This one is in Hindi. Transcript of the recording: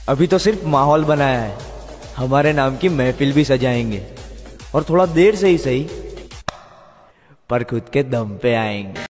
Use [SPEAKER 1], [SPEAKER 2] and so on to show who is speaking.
[SPEAKER 1] अभी तो सिर्फ माहौल बनाया है, हमारे नाम की महफिल भी सजाएंगे और थोड़ा देर से ही सही पर खुद के दम पे आएंगे।